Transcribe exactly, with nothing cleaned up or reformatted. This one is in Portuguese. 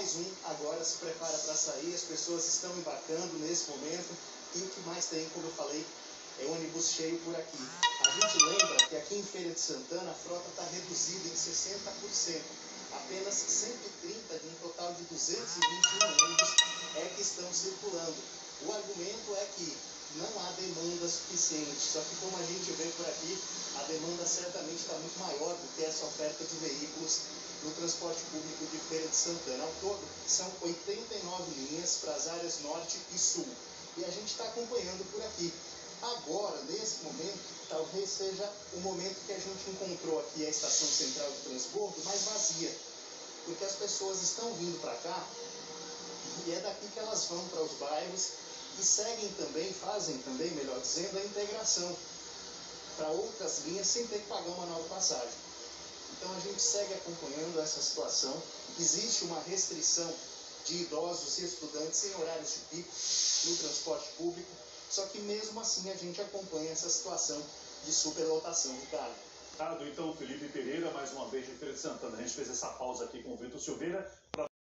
mais um agora se prepara para sair, as pessoas estão embarcando nesse momento e o que mais tem, como eu falei, é ônibus cheio por aqui. A gente lembra que aqui em Feira de Santana a frota está reduzida em sessenta por cento. Apenas cento e trinta de um total de duzentos e vinte e um ônibus é que estão circulando. O argumento é que não há demanda suficiente, só que como a gente vê por aqui, a demanda certamente está muito maior do que essa oferta de veículos no transporte público de Feira de Santana. Ao todo, são oitenta e nove linhas para as áreas norte e sul. E a gente está acompanhando por aqui. Agora, nesse momento, talvez seja o momento que a gente encontrou aqui a estação central de transbordo mais vazia. Porque as pessoas estão vindo para cá e é daqui que elas vão para os bairros e seguem também, fazem também, melhor dizendo, a integração para outras linhas sem ter que pagar uma nova passagem. Então a gente segue acompanhando essa situação. Existe uma restrição de idosos e estudantes em horários de pico no transporte público, só que mesmo assim a gente acompanha essa situação de superlotação, Ricardo. Ricardo, então, Felipe Pereira, mais uma vez de Feira de Santana. A gente fez essa pausa aqui com o Vitor Silveira. Pra...